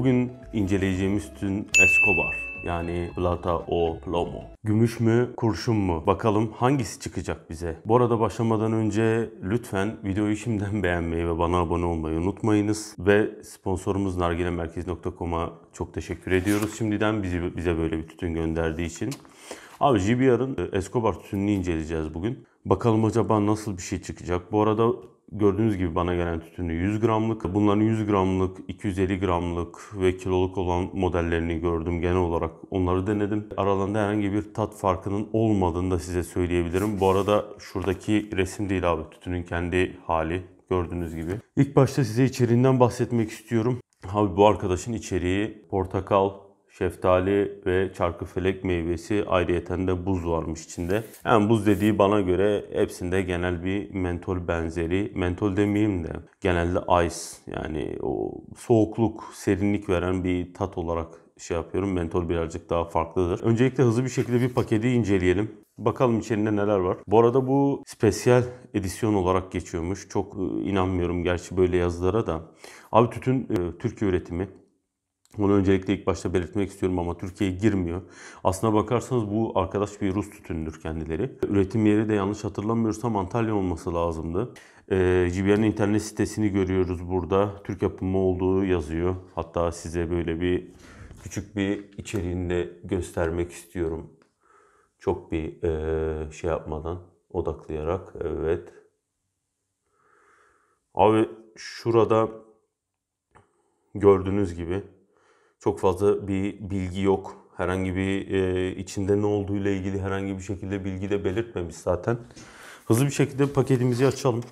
Bugün inceleyeceğimiz tütün Escobar. Yani Plata o Plomo. Gümüş mü, kurşun mu? Bakalım hangisi çıkacak bize? Bu arada başlamadan önce lütfen videoyu şimdiden beğenmeyi ve bana abone olmayı unutmayınız. Ve sponsorumuz nargilemerkez.com'a çok teşekkür ediyoruz şimdiden bize böyle bir tütün gönderdiği için. Abi JBR'ın Escobar tütününü inceleyeceğiz bugün. Bakalım acaba nasıl bir şey çıkacak. Bu arada gördüğünüz gibi bana gelen tütünü 100 gramlık. Bunların 100 gramlık, 250 gramlık ve kiloluk olan modellerini gördüm genel olarak. Onları denedim. Aralarında herhangi bir tat farkının olmadığını da size söyleyebilirim. Bu arada şuradaki resim değil abi. Tütünün kendi hali gördüğünüz gibi. İlk başta size içeriğinden bahsetmek istiyorum. Abi bu arkadaşın içeriği portakal, şeftali ve çarkıfelek meyvesi, ayrıyeten de buz varmış içinde. Yani buz dediği bana göre hepsinde genel bir mentol benzeri. Mentol demeyeyim de genelde ice, yani o soğukluk, serinlik veren bir tat olarak şey yapıyorum. Mentol birazcık daha farklıdır. Öncelikle hızlı bir şekilde bir paketi inceleyelim. Bakalım içerinde neler var. Bu arada bu spesyal edisyon olarak geçiyormuş. Çok inanmıyorum gerçi böyle yazılara da. Abi tütün Türkiye üretimi. Onu öncelikle ilk başta belirtmek istiyorum ama Türkiye'ye girmiyor. Aslına bakarsanız bu arkadaş bir Rus tütünüdür kendileri. Üretim yeri de yanlış hatırlamıyorsam Antalya olması lazımdı. JBR'ın internet sitesini görüyoruz burada. Türk yapımı olduğu yazıyor. Hatta size böyle bir küçük bir içeriğini de göstermek istiyorum. Çok bir şey yapmadan, odaklayarak. Evet. Abi şurada gördüğünüz gibi çok fazla bir bilgi yok. Herhangi bir içinde ne olduğu ile ilgili herhangi bir şekilde bilgi de belirtmemiş zaten. Hızlı bir şekilde paketimizi açalım.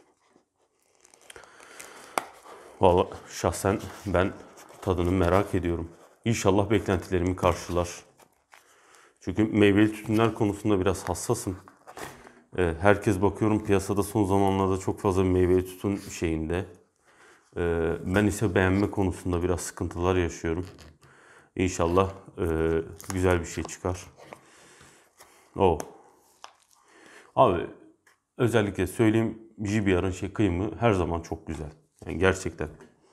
Vallahi şahsen ben tadını merak ediyorum. İnşallah beklentilerimi karşılar. Çünkü meyveli tütünler konusunda biraz hassasım. Herkes bakıyorum piyasada son zamanlarda çok fazla meyveli tütün şeyinde. Ben ise beğenme konusunda biraz sıkıntılar yaşıyorum. İnşallah güzel bir şey çıkar. Oh. Abi özellikle söyleyeyim, JBR'ın kıyımı her zaman çok güzel. Yani gerçekten.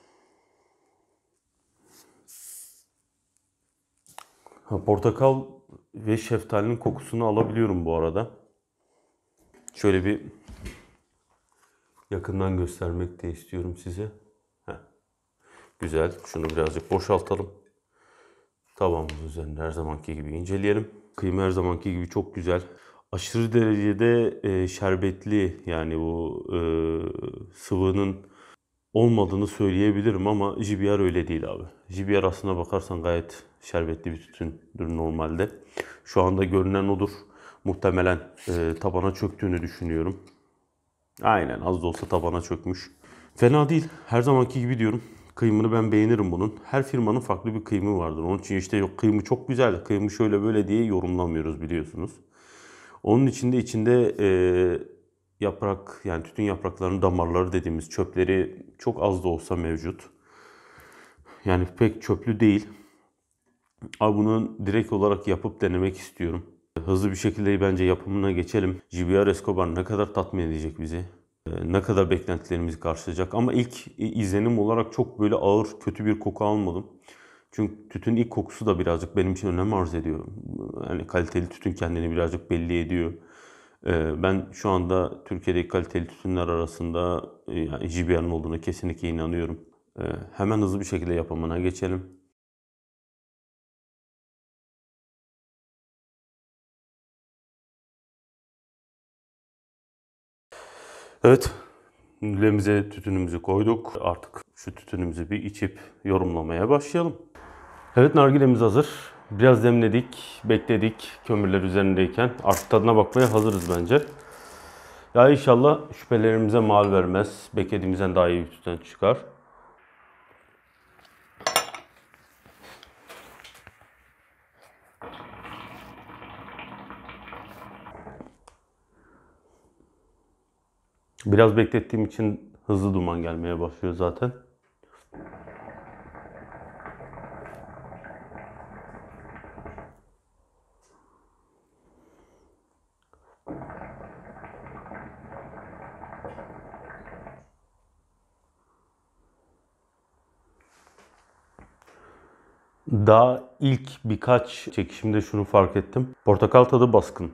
Portakal ve şeftalinin kokusunu alabiliyorum bu arada. Şöyle bir yakından göstermek de istiyorum size. Heh. Güzel. Şunu birazcık boşaltalım. Tavamızın üzerinde her zamanki gibi inceleyelim. Kıyma her zamanki gibi çok güzel. Aşırı derecede şerbetli, yani bu sıvının olmadığını söyleyebilirim ama JBR öyle değil abi. JBR aslına bakarsan gayet şerbetli bir tütündür normalde. Şu anda görünen odur. Muhtemelen tabana çöktüğünü düşünüyorum. Aynen, az da olsa tabana çökmüş. Fena değil. Her zamanki gibi diyorum. Kıyımını ben beğenirim bunun. Her firmanın farklı bir kıyımı vardır. Onun için işte yok kıyımı çok güzel, kıyımı şöyle böyle diye yorumlamıyoruz biliyorsunuz. Onun içinde yaprak, yani tütün yapraklarının damarları dediğimiz çöpleri çok az da olsa mevcut. Yani pek çöplü değil. Ama bunu direkt olarak yapıp denemek istiyorum. Hızlı bir şekilde bence yapımına geçelim. JBR Escobar ne kadar tatmin edecek bizi? Ne kadar beklentilerimizi karşılayacak? Ama ilk izlenim olarak çok böyle ağır, kötü bir koku almadım. Çünkü tütün ilk kokusu da birazcık benim için önem arz ediyor. Yani kaliteli tütün kendini birazcık belli ediyor. Ben şu anda Türkiye'deki kaliteli tütünler arasında yani JBR'ın olduğuna kesinlikle inanıyorum. Hemen hızlı bir şekilde yapımına geçelim. Evet, lemize tütünümüzü koyduk. Artık şu tütünümüzü bir içip yorumlamaya başlayalım. Evet, nargilemiz hazır. Biraz demledik, bekledik kömürler üzerindeyken. Artık tadına bakmaya hazırız bence. Ya inşallah şüphelerimize mal vermez. Beklediğimizden daha iyi bir tütün çıkar. Biraz beklettiğim için hızlı duman gelmeye başlıyor zaten. Daha ilk birkaç çekişimde şunu fark ettim. Portakal tadı baskın.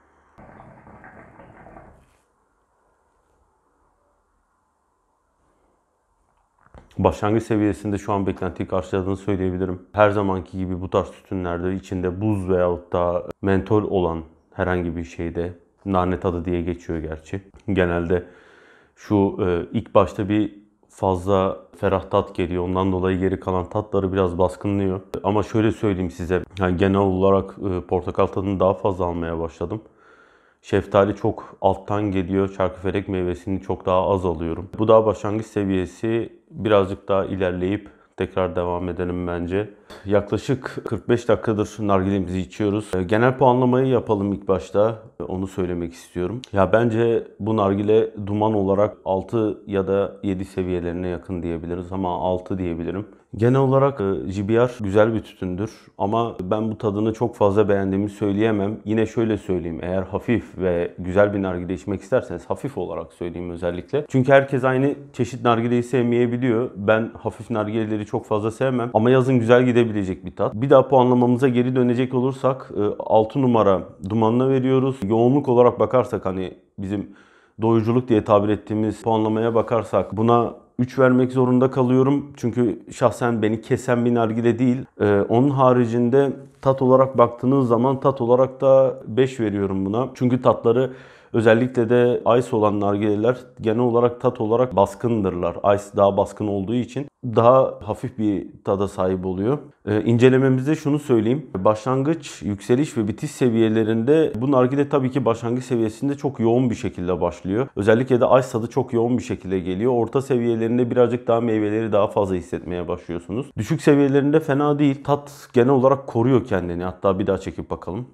Başlangıç seviyesinde şu an beklentiyi karşıladığını söyleyebilirim. Her zamanki gibi bu tarz tütünlerde içinde buz veyahut da mentol olan herhangi bir şeyde, nane tadı diye geçiyor gerçi. Genelde şu ilk başta bir fazla ferah tat geliyor. Ondan dolayı geri kalan tatları biraz baskınlıyor. Ama şöyle söyleyeyim size. Yani genel olarak portakal tadını daha fazla almaya başladım. Şeftali çok alttan geliyor. Çarkıfelek meyvesini çok daha az alıyorum. Bu daha başlangıç seviyesi. Birazcık daha ilerleyip tekrar devam edelim bence. Yaklaşık 45 dakikadır nargilemizi içiyoruz. Genel puanlamayı yapalım ilk başta. Onu söylemek istiyorum. Ya bence bu nargile duman olarak 6 ya da 7 seviyelerine yakın diyebiliriz ama 6 diyebilirim. Genel olarak GBR güzel bir tütündür ama ben bu tadını çok fazla beğendiğimi söyleyemem. Yine şöyle söyleyeyim, eğer hafif ve güzel bir nargile içmek isterseniz hafif olarak söyleyeyim özellikle. Çünkü herkes aynı çeşit nargileyi sevmeyebiliyor. Ben hafif nargileleri çok fazla sevmem ama yazın güzel gidebilecek bir tat. Bir daha puanlamamıza geri dönecek olursak 6 numara dumanına veriyoruz. Yoğunluk olarak bakarsak hani bizim doyuculuk diye tabir ettiğimiz puanlamaya bakarsak buna 3 vermek zorunda kalıyorum. Çünkü şahsen beni kesen bir nargile değil. Onun haricinde tat olarak baktığınız zaman tat olarak da 5 veriyorum buna. Çünkü tatları özellikle de ice olan nargileler genel olarak tat olarak baskındırlar. Ice daha baskın olduğu için daha hafif bir tada sahip oluyor. İncelememizde şunu söyleyeyim. Başlangıç, yükseliş ve bitiş seviyelerinde bu nargile tabii ki başlangıç seviyesinde çok yoğun bir şekilde başlıyor. Özellikle de ice tadı çok yoğun bir şekilde geliyor. Orta seviyelerinde birazcık daha meyveleri daha fazla hissetmeye başlıyorsunuz. Düşük seviyelerinde fena değil. Tat genel olarak koruyor kendini. Hatta bir daha çekip bakalım.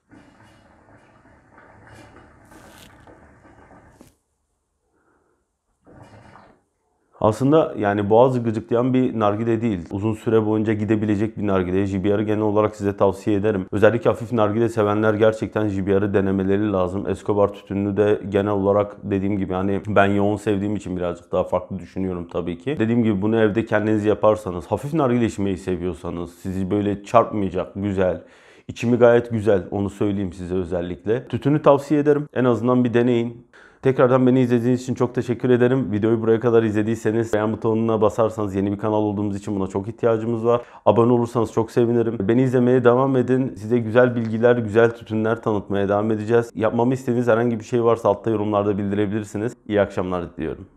Aslında yani boğazı gıcıklayan bir nargile değil. Uzun süre boyunca gidebilecek bir nargile. JBR'ı genel olarak size tavsiye ederim. Özellikle hafif nargile sevenler gerçekten JBR'ı denemeleri lazım. Escobar tütününü de genel olarak dediğim gibi hani ben yoğun sevdiğim için birazcık daha farklı düşünüyorum tabii ki. Dediğim gibi bunu evde kendiniz yaparsanız, hafif nargile içmeyi seviyorsanız, sizi böyle çarpmayacak, güzel, İçimi gayet güzel, onu söyleyeyim size özellikle. Tütünü tavsiye ederim. En azından bir deneyin. Tekrardan beni izlediğiniz için çok teşekkür ederim. Videoyu buraya kadar izlediyseniz beğen butonuna basarsanız, yeni bir kanal olduğumuz için buna çok ihtiyacımız var. Abone olursanız çok sevinirim. Beni izlemeye devam edin. Size güzel bilgiler, güzel tütünler tanıtmaya devam edeceğiz. Yapmamı istediğiniz herhangi bir şey varsa altta yorumlarda bildirebilirsiniz. İyi akşamlar diliyorum.